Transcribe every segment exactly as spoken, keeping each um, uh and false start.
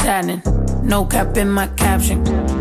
happening? No cap in my caption.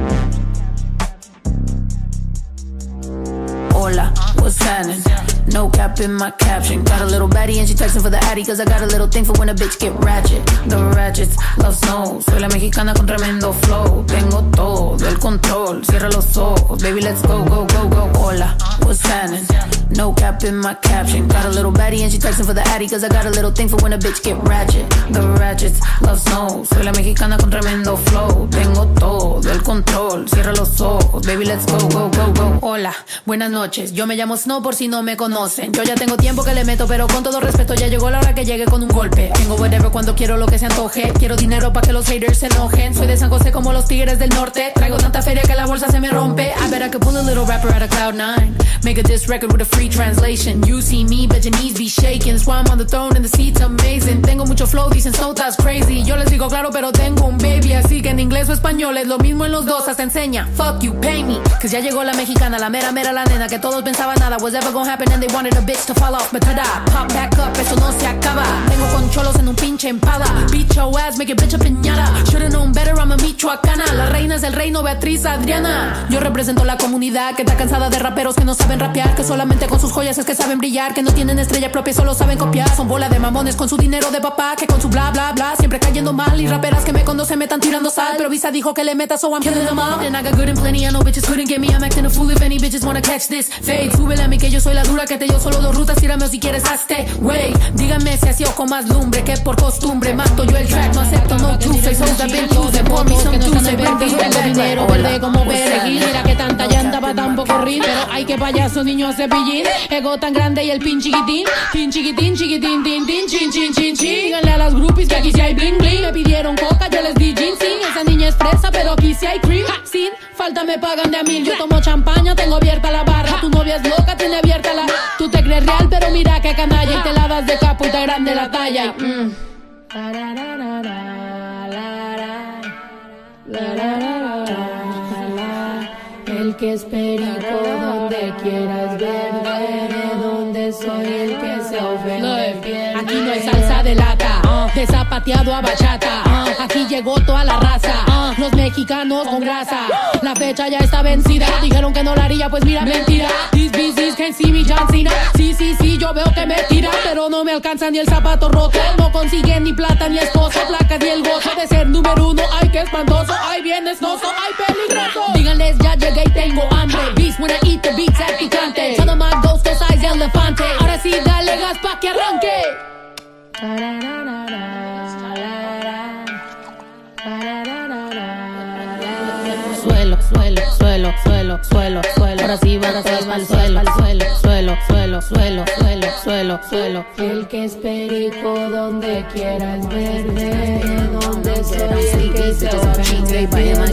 Hola, what's happening? No cap in my caption. Got a little baddie and she texting for the addy, cause I got a little thing for when a bitch get ratchet. The ratchets love snow. Soy la mexicana con tremendo flow. Tengo todo el control. Cierra los ojos, baby, let's go, go, go, go. Hola, what's happening? No cap in my caption. Got a little baddie and she texting for the addy, cause I got a little thing for when a bitch get ratchet. The ratchets love snow. Soy la mexicana con tremendo flow. Tengo todo el control. Cierra los ojos, baby, let's go, go, go, go. Hola, buenas noches. Yo me llamo Snow por si no me conocen. Yo ya tengo tiempo que le meto, pero con todo respeto ya llegó la hora que llegue con un golpe. Tengo whatever cuando quiero lo que se antoje. Quiero dinero pa' que los haters se enojen. Soy de San José como los tigres del norte. Traigo tanta feria que la bolsa se me rompe. I bet I could pull a little rapper out of cloud nine. Make a diss record with a free translation. You see me, bet your knees be shaking. That's why I'm on the throne and the seat's amazing. Tengo mucho flow, dicen Snow that's crazy. Yo les digo claro, pero tengo un baby. Así que en inglés o español es lo mismo en los dos. Hasta enseña, fuck you, pay me. Cause ya llegó la mexicana, la mera mera la nena. Que todos pensaban nada was ever gonna happen and they wanted a bitch to fall off. But tada, pop back up, eso no se acaba. Tengo concholos en un pinche empada. Beat your ass, make it bitch a piñata. Should've known better, I'm a michoacana. La reina es del reino, Beatriz Adriana. Yo represento la comunidad que está cansada de raperos que no saben rapear. Que solamente con sus joyas es que saben brillar. Que no tienen estrella propia, solo saben copiar. Son bola de mamones con su dinero de papá. Que con su bla bla bla siempre cayendo mal. Y raperas que me conocen me están tirando sal. Pero Visa dijo que le meta, so I'm killing them all. And I got good and plenty, I know bitches couldn't get me. I'm acting a fool if any bitches wanna catch this fade. Súbele a mí que yo soy la dura que te dio solo dos rutas. Tírame o si quieres hazte, wey. Díganme si así ojo más lumbre que por costumbre. Mato yo el track, no acepto no two-face. Hold up in two, por mí son two, se ven tengo dinero verde como perejil. Mira que tanta llanta pa' tan poco rin. Pero ay que payaso niño cepillín. Ego tan grande y el pin chiquitín. Pin chiquitín, chiquitín, tin, tin, chin, chin, chin, chin. Díganle a las groupies que aquí si hay bling bling. Me pidieron coca, yo les di gin, sin. Esa niña es fresa, pero aquí si hay cream. Sin falta me pagan de a mil. Yo tomo champaña, tengo abierta la barra. Tu novia es loca, tiene abierta la... Tú te crees real, pero mira que canalla. Y te la das de capo y te grande la talla. Y, mm. El que es perico donde quiera es verde. Donde soy el que se ofende. Aquí no hay salsa de lata, de zapateado a bachata. Aquí llegó toda la raza, los mexicanos con grasa. La fecha ya está vencida. Dijeron que no la haría, pues mira, mentira. These bitches can't see me, John Cena. Sí, sí, sí, yo veo que me tira, pero no me alcanza ni el zapato roto. No consiguen ni plata ni esposo, placas ni el gozo de ser número uno. Ay, qué espantoso, ay, bien desnoso, ay, peligroso. Díganles, ya llegué y tengo hambre. Beast when I eat the beats at picante. Todo my ghost size elefante. Ahora sí, dale gas pa' que arranque. Suelo, suelo, suelo, suelo, suelo, suelo. Ahora sí va a ser al suelo, al suelo, suelo, suelo, suelo, suelo, suelo, suelo. El que es perico donde quiera es verde. Donde soy el que se ofende.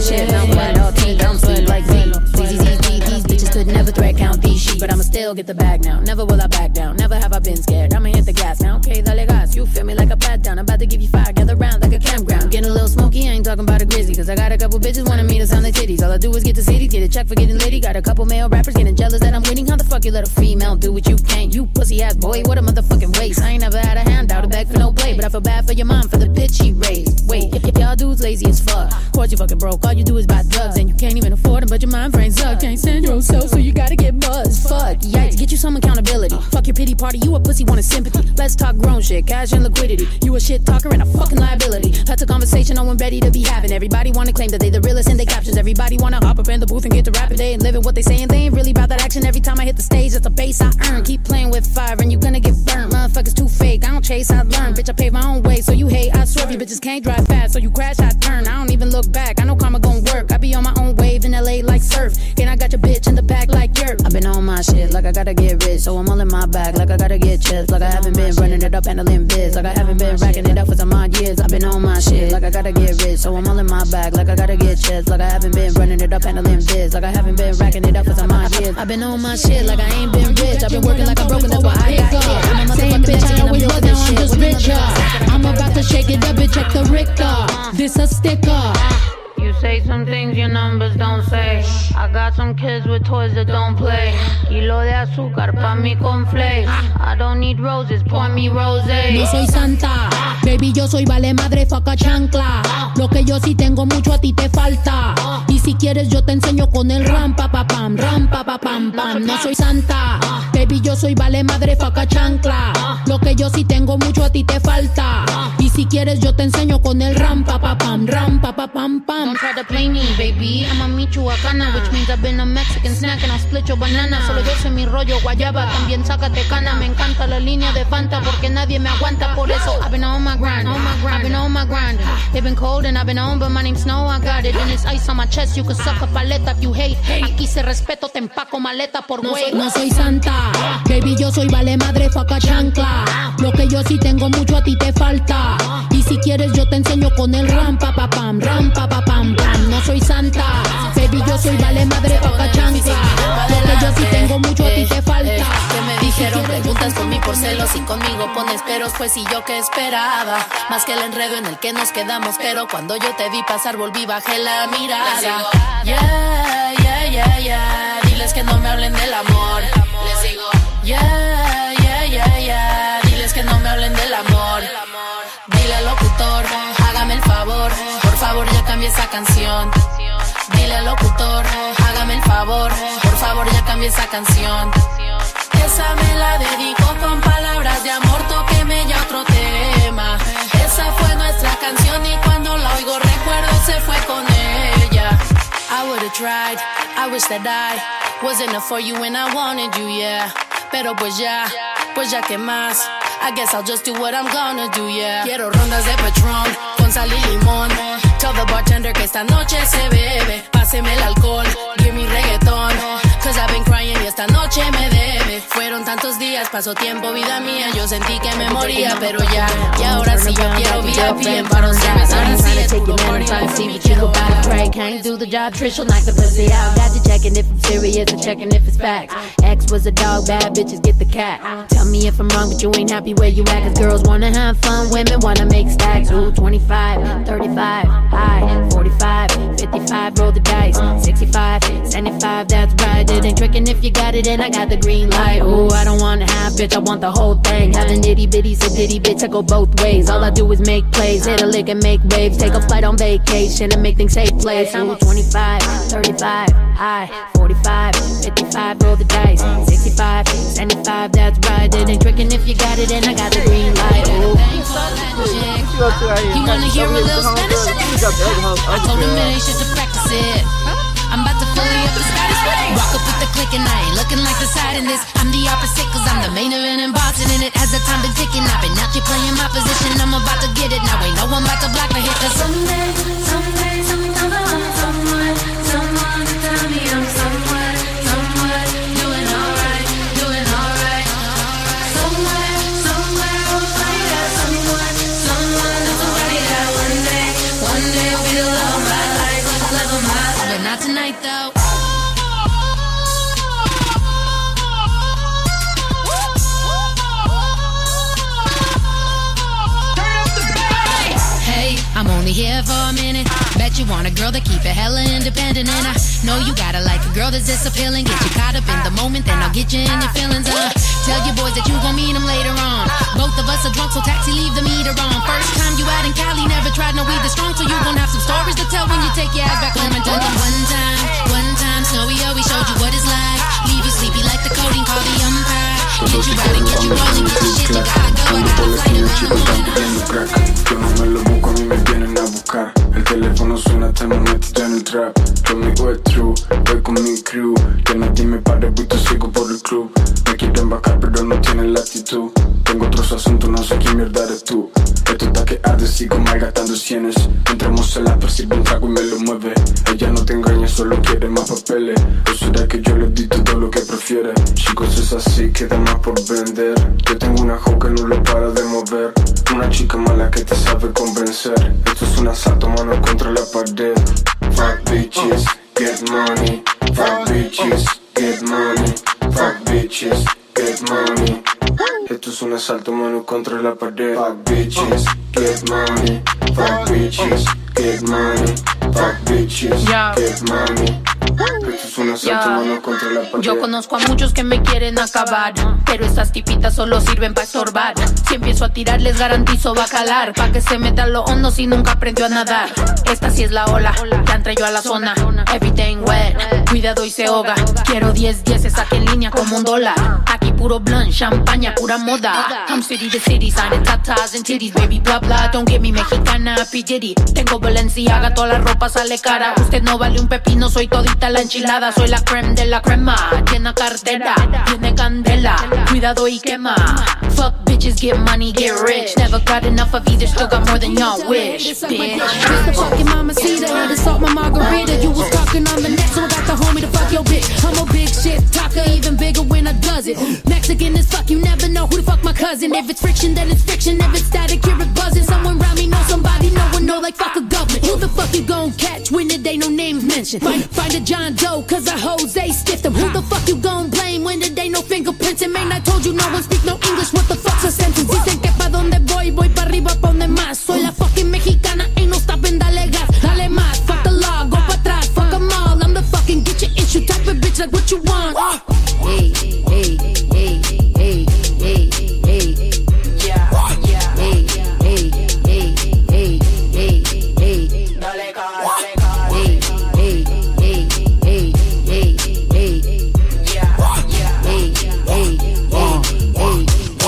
These bitches could never threat count these sheep, but I'ma still get the bag now. Never will I back down. Never have I been scared. I'ma hit the gas now. Okay, dale gas. You feel me like a pat down. I'm about to give you fire. Gather round like a campground. Getting a little smoky. I ain't talking about a grizzly, cause I got a couple bitches wanting me to sound like titties. All I do is get to cities, get a check for getting litty. Got a couple male rappers getting jealous that I'm winning. How the fuck you let a female do what you can't? You pussy ass boy, what a motherfucking waste. I ain't never had a handout, a bag for no play, but I feel bad for your mom for the bitch she raised. Wait, y- y- y'all dudes lazy as fuck. Of course you fucking broke. All you do is buy drugs and you can't even afford them, but your mind frame's up. Can't stand yourself, so you gotta get buzzed. Fuck, yikes, get you some accountability. Fuck your pity party, you a pussy wanting sympathy. Let's talk grown shit, cash and liquidity. You a shit talker and a fucking liability. That's a conversation no one ready to be having. Everybody wanna claim that they the realest in their captions. Everybody wanna hop up in the booth and get to rapping day and living what they saying. They ain't really about that action. Every time I hit the stage, that's a bass I earn. Keep playing with fire and you gonna get burnt. Motherfuckers too fake, I don't chase, I learn. Bitch, I pave my own way, so you hate. I swerve, you bitches can't drive fast, so you crash, I turn. I don't even look back, I know karma gon' work. I be on my own wave in L A like surf. And I got your bitch in the back like yerp. I've been on my shit like I gotta get rich, so I'm all in my bag like I gotta get chips. Like I haven't been running it up handling biz. Like I haven't been racking it up for some odd years. I've been on my shit like I gotta get rich, so I'm all in my bag like I gotta get chips. Like I haven't been running it up handling biz. Like I haven't been racking it up for some odd years. I've been on my shit like I ain't been rich. I've been working like I'm broken, that's why I got hit. I'm a Same bitch I always was, now I'm just richer. I'm about to shake it up and check the Richter. This a sticker. You say some things your numbers don't say. I got some kids with toys that don't play. Kilo de azúcar pa' mi conflakes. I don't need roses, pour me rosé. No soy santa, baby, yo soy vale madre, faca chancla. Lo que yo sí tengo mucho a ti te falta. Y si quieres yo te enseño con el ram pa pa pam, ram pa pa pam pam. No soy santa, baby, yo soy vale madre, faca chancla. Lo que yo sí tengo mucho a ti te falta. Y si quieres yo te enseño con el ram pa pa pam, ram pa pa pam pam. Don't try to play me, baby, I'ma meet you acana, which means I've been a Mexican snack and I'll split your banana. Solo yo sé mi rollo guayaba, también sácate cana. Me encanta la línea de Fanta porque nadie me aguanta. Por eso I've been on my grind, on my grind, I've been on my grind. It's been cold and I've been on, but my name's Snow, I got it. And it's ice on my chest, you can suck a paleta if you hate. Aquí se respeto, te empaco maleta por No güey. soy, no soy santa, baby, yo soy vale madre, faca chancla. Lo que yo sí tengo mucho a ti te falta. Y si quieres yo te enseño con el ram pa pa pam, ram pa pa pam pam. No soy santa, baby, yo soy vale madre, faca chancla. Lo que yo sí tengo mucho a ti te falta. Que me dijeron preguntas por mí por celos y conmigo pones peros, pues y yo que esperaba más que el enredo en el que nos quedamos, pero cuando yo te vi pasar volví bajé la mirada. Yeah, yeah, yeah, yeah. Diles que no me hablen del amor. Les digo yeah, yeah, yeah, yeah. Diles que no me hablen del amor. Dile al locutor, hágame el favor, por favor ya cambie esa canción. Dile al locutor, hágame el favor, por favor ya cambie esa canción. Esa me la dedico con palabras de amor, tóqueme ya otro tema. Esa fue nuestra canción y cuando la oigo recuerdo se fue con ella. I would've tried, I wish that I wasn't enough for you when I wanted you, yeah. Pero pues ya, pues ya que más, I guess I'll just do what I'm gonna do, yeah. Quiero rondas de Patron con sal y limón. Tell the bartender que esta noche se bebe. Páseme el alcohol, give me reggaetón. Cause I've been crying y esta noche me debe. Fueron tantos días, pasó tiempo, vida mía. Yo sentí que me moría, pero ya. Y ahora sí yo quiero V I P en paro. Si me ahora sí es puro party. See what you about right, can't do the job, Trish will knock the pussy out. Got you checking if it's serious and checking if it's facts. X was a dog, bad bitches get the cat. Tell me if I'm wrong, but you ain't happy where you at. Cause girls wanna have fun, women wanna make stacks. Ooh, twenty-five, thirty-five, high, forty-five, fifty-five, roll the dice. Sixty-five, seventy-five, that's right. It ain't tricking if you got it and I got the green light. Ooh, I don't want half, bitch, I want the whole thing. Having itty bitty, so ditty, bitch, I go both ways. All I do is make plays, hit a lick and make waves. Take a flight on vacation and make things take place. Ooh, twenty-five, thirty-five, high, forty-five, fifty-five, roll the dice. Sixty-five, seventy-five, that's right. It ain't tricking if you got it and I got the green light. Ooh. You wanna hear a little Spanish? I told him it ain't shit to practice it. I'm about to fully up the status. Rock up with the click and I ain't looking like the side in this. I'm the opposite cause I'm the main event and bossing in it. As the time been ticking, I've been out here playing my position. I'm about to get it, now ain't no one about to block my hit. Cause someday, someday, someone, someone, someone to tell me I'm somewhere, somewhere, doing alright, doing alright. Somewhere, somewhere, we'll find out someone, someone, somebody that one day, one day will be the love of my life, love of my life. But not tonight though. I'm only here for a minute. Bet you want a girl that keep it hella independent. And I know you gotta like a girl that's this appealing. Get you caught up in the moment, then I'll get you in your feelings. Uh, tell your boys that you gon' meet them later on. Both of us are drunk, so taxi, leave the meter on. First time you out in Cali, never tried no weed that's strong. So you gon' have some stories to tell when you take your ass back home and tell them one time, one time, Snowy always showed you what it's like. Leave you sleepy like the codeine, call the umpire. Get you out and get you rolling, get your shit, you gotta go. I got a flight around the morning. Yo no me lo busco, a mí me vienen a buscar. El teléfono suena, estamos metidos en el trap. Conmigo es true, voy con mi crew. Que nadie me pare, voy te sigo por el club. Me quieren bajar pero no tienen la actitud. Tengo otros asuntos, no sé quién mierda eres tú. Esto está que arde, sigo malgastando cienes. Entramos en la percibo un trago y me lo mueve. Ella no te engaña, solo quiere más papeles. ¿O será que yo le di todo lo que prefiere? Chicos, es así, queda más por vender. Yo tengo una hoe que no lo para de mover. Una chica mala que te sabe convencer. Esto es un asalto, mano contra la pared. Fuck bitches, get money. Fuck bitches, get money. Fuck bitches, get money. Esto es un asalto, mano contra la pared. Fuck bitches, get money. Fuck bitches, get money. Fuck bitches, yeah. Get money. Esto es una salsa, Yeah. mano contra la pared. Yo conozco a muchos que me quieren acabar, pero estas tipitas solo sirven para estorbar. Si empiezo a tirar les garantizo va a calar, pa' que se meta lo hondo si nunca aprendió a nadar. Esta sí es la ola, ya entré yo a la zona. Everything wet, cuidado y se ahoga. Quiero diez dieces aquí en línea como un dólar. Aquí puro blunt, champaña, pura moda. I'm city to city, signing tatas and titties. Baby blah blah, don't get me mexicana, P. Diddy. Tengo Balenciaga, toda la ropa sale cara. Usted no vale un pepino, soy todita la enchilada. Soy la creme de la crema, llena cartera, tiene candela, cuidado y quema. Fuck bitches, get money, get rich. Never got enough of either, still got more than y'all wish, bitch. It's the fucking mamacita, to salt my margarita. You was talking on the next, so I got the homie to fuck your bitch. I'm a big shit talker, even bigger when I does it. Mexican as fuck, you never know who the fuck my cousin. If it's friction, then it's fiction. If it's static, hear it buzzing. Someone around me know somebody, no one know like fuck a government. Who the fuck you gon' catch when it ain't no names mentioned? Find, find a John Doe, cause I Jose stiffed him. Who the fuck you gon' blame when it ain't no fingerprints? And man, I told you no one speak no English, what the fuck's a sentence? Dicen que pa' donde voy, voy pa' arriba, pa' donde más. Soy la fucking mexicana, ain't no stopping, dale gas, dale más. Fuck the law, go pa' atrás, fuck 'em all. I'm the fucking get your issue type of bitch, like what you want. Hey, hey, hey, hey, hey, hey, yeah, yeah, hey, hey, hey, hey, hey, hey, dale gas, dale gas, hey, hey, hey, hey, hey, hey, yeah, yeah, hey, hey, hey, hey,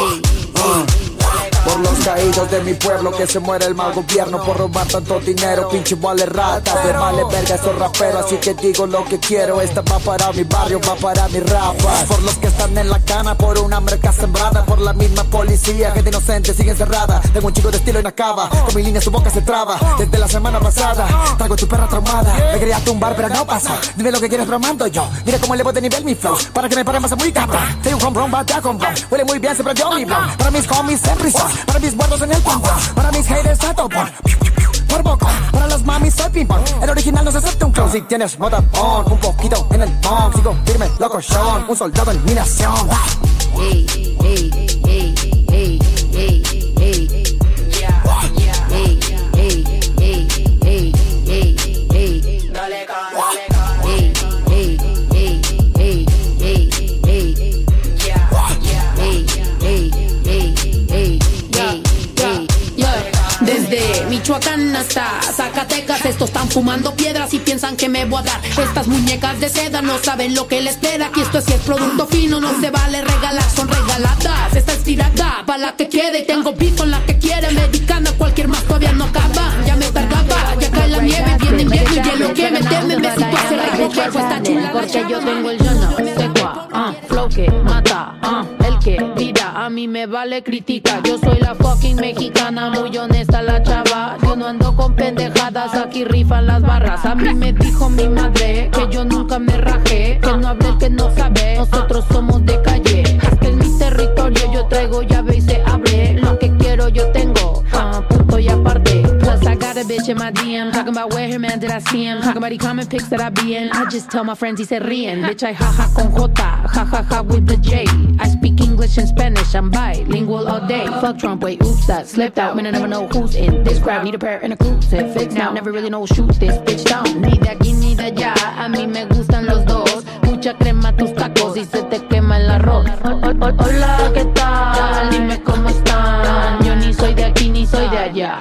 hey. Por los caídos de mi pueblo, que se muere el mal gobierno por robar tanto dinero, pinche vale rata. Me vale verga estos raperos, así que digo lo que quiero. Esta va para mi barrio, va para mi rapas. Por los que están en la cana, por una merca sembrada, por la misma policía, gente inocente sigue encerrada. Tengo un chico de estilo y no acaba, con mi línea su boca se traba. Desde la semana pasada, traigo tu perra traumada. Me quería tumbar pero no pasó, dime lo que quieres bromando yo. Mira cómo elevo de nivel mi flow, para que me pare más muy cabrón. Soy un home run, batea con bro, huele muy bien, se prendió mi blow. Para mis homies en prisión, para mis muertos en el pompón, para mis haters a topón, por poco, para las mamis soy ping pong. El original no se acepta un clon. Si tienes moda on, un poquito en el pong. Sigo firme, loco Sean, un soldado en mi nación. Hey, hey, hey, hey, hey, hey, yeah, yeah, hey, hey, hey, hey, hey, hey, dale con, dale con, hey, hey, hey, hey, hey, hey, yeah, yeah, hey, hey, hey, hey, hey, hey, Yeah. Desde Michoacán hasta Zacatecas, estos están fumando piedras y piensan que me voy a dar. Estas muñecas de seda no saben lo que les espera. Aquí esto sí es producto fino, no se vale regalar, son regaladas. Esta es tirada, pa' la que quede. Tengo beat con la que quiere, medicando a cualquier más todavía no acaba. Ya me tardaba, ya cae la nieve, viene invierno y hielo que me teme. Me siento hace rato que fue esta chula. Porque yo tengo el llano, secua, ah, flow que mata, ah, el que tira, a mí me vale critica. Yo soy la fucking mexicana, muy honesta la chava. Yo no ando con pendejadas, aquí rifan las barras. A mí me dijo mi madre que yo nunca me rajé, que no hable el que no sabe, nosotros somos de calle. Este es mi territorio, yo traigo llave y se abre. Lo que quiero yo tengo, ah, punto y aparte. Plus I got a bitch in my D M, talking about where her man did I see him, talking about the comment pics that I be in. I just tell my friends y se ríen. Bitch I jaja con J, jajaja with the J. I speak English and Spanish, I'm bilingual all day. Fuck Trump, wait, oops, that slipped out. Man, I never know who's in this crowd. Need a pair and a crucifix now. Never really know shoot this bitch down. Ni de aquí ni de allá, a mí me gustan los dos. Mucha crema tus tacos y se te quema el arroz. Hola, ¿qué tal? Dime cómo están. Yo ni soy de aquí ni soy de allá.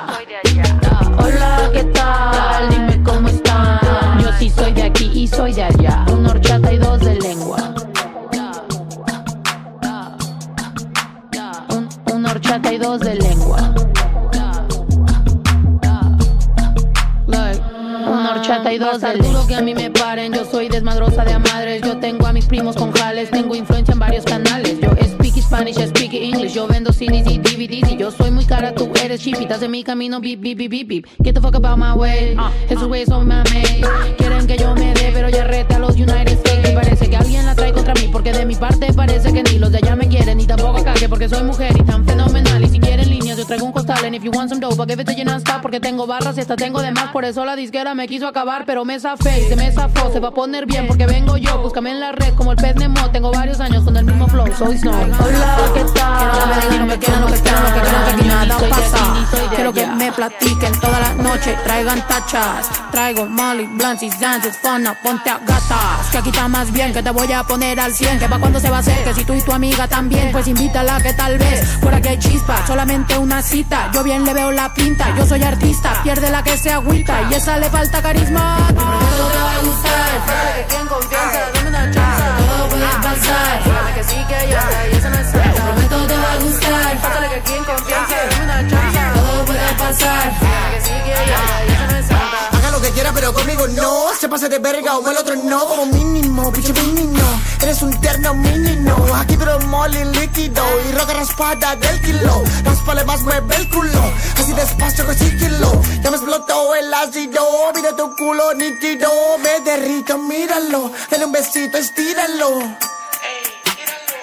Hola, ¿qué tal? Dime cómo están. Yo sí soy de aquí y soy de allá. Un horchata y dos de lengua. Un, un horchata y dos de lengua. Una horchata y dos de lengua. Duro que a mí me paren, yo soy desmadrosa de a madres. Yo tengo a mis primos con jales, tengo influencia en varios canales. Yo speak Spanish, I speak English. Yo vendo C Ds y D V Ds y yo soy muy cara, tú eres cheap. Estás en mi camino, beep, beep, beep, beep, beep. Get the fuck about my way, esos güeyes son mame. Quieren que yo me dé, pero ya rete a los United States. Y parece que alguien la trae contra mí, porque de mi parte parece que ni los de allá me quieren. Ni tampoco acá, que porque soy mujer y tan fenomenal. Y si quieren líneas, yo traigo un costal. And if you want some dope, I'll give it to you non-stop. Porque tengo barras y hasta tengo de más. Por eso la disquera me quiso acabar, pero me zafé y se me zafó. Se va a poner bien porque vengo yo, búscame en la red como el pez Nemo. Tengo varios años con el mismo flow, soy snow. Hola, ¿qué tal? Quiero que me digan lo que quieran, lo que quieran, lo que quieran, que aquí nada pasa. Quiero que me platiquen toda la noche, traigan tachas. Traigo Molly, Blunts y Dances, Fona, ponte a gatas. Que aquí está más bien, que te voy a poner al cien. Que pa' cuando se va a hacer, que si tú y tu amiga también, pues invítala que tal vez por aquí hay chispa, solamente una cita. Yo bien le veo la pinta, yo soy artista, pierde la que se agüita y esa le falta carisma. Te prometo te va a gustar, fíjate que aquí en confianza, dame una chance, todo puede pasar. Fíjate que sí que yo, y eso no es cierto. Te prometo te va a gustar, fíjate que aquí en confianza, dame una chance, todo puede pasar. Fíjate que sí que yo, y eso no es cierto. Haga lo que quiera pero conmigo no, se pase de verga o el otro no. Como mínimo, bicho mínimo, eres un terno mínimo. Aquí pero molly líquido y roca raspada del kilo. Raspale más, mueve el culo, así despacio que sigilo. Ya me explotó el ácido, mira tu culo nítido. Me derrito, míralo, dale un besito, estíralo. Ey, tíralo.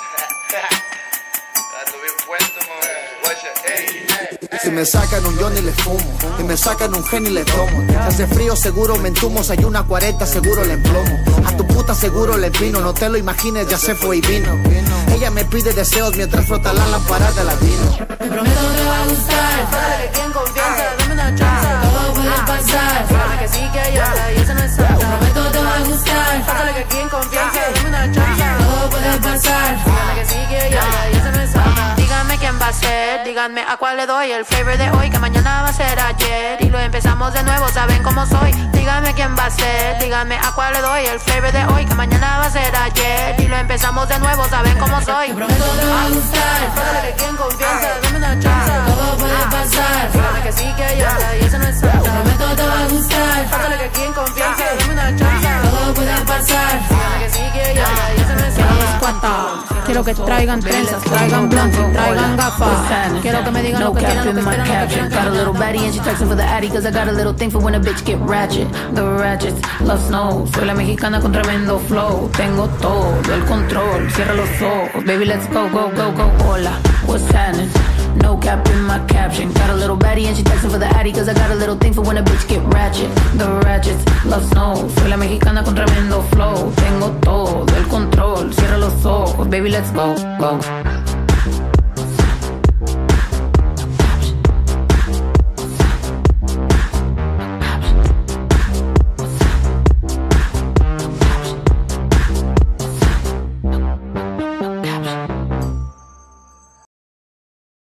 Ando bien puesto, mami. Si me sacan un Johnny le fumo, y me sacan un Henny le tomo. Si hace frío seguro me entumo, si hay una cuarenta seguro le emplomo. A tu puta seguro le empino, no te lo imagines, ya se fue y vino. Ella me pide deseos mientras frota la lámpara de la vino. Te prometo te va a gustar, fíjate que aquí en confianza, dame una chance, todo puede pasar. Fíjate que sí que yo, y eso no es cierto. Te prometo te va a gustar, fíjate que aquí en confianza, dame una chance, todo puede pasar. Fíjate que sí que yo, y eso no es cierto. Díganme quién va a ser, díganme a cuál le doy el flavor de hoy, que mañana va a ser ayer y lo empezamos de nuevo, saben cómo soy. Díganme quién va a ser, díganme a cuál le doy el flavor de hoy, que mañana va a ser ayer y lo empezamos de nuevo, saben cómo soy. Te prometo te va a gustar, fíjate que aquí en confianza, dame una chance, todo puede pasar. Fíjate que sí que yo, y eso no es cierto. Te prometo te va a gustar, fíjate que aquí en confianza, dame una chance, todo puede pasar. Fíjate que sí que yo, y eso no es cierto. Quiero que traigan trenzas, traigan blunts y traigan gafas. Quiero que me digan lo que quieran, lo que esperan, lo que quieran. Got a little baddie and she texting for the addy, cause I got a little thing for when a bitch get ratchet. The ratchets love snow, soy la mexicana con tremendo flow. Tengo todo el control, cierra los ojos, baby let's go, go, go, go. Hola, what's happening? No cap in my caption. Got a little baddie and she texting for the addy, cause I got a little thing for when a bitch get ratchet. The ratchets love snow, soy la mexicana con tremendo flow. Tengo todo el control, cierra los ojos, baby let's go, go.